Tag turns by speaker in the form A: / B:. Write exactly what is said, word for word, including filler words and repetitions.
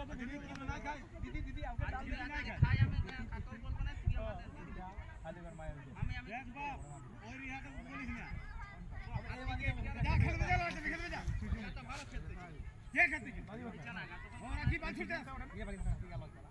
A: दीदी ना खाए दीदी दीदी आपके डाल दीदी ना खाए
B: खाए हमें खातो बोलबो ना तिला
A: खाली कर माया
B: हमें हमें
A: देख बाप और यहाँ तक बोलिस ना जा खेल में जा लौट खेल में जा
B: तो भालो खेलते
A: ये खेलते और आखिर बात छूट जा ये बड़ी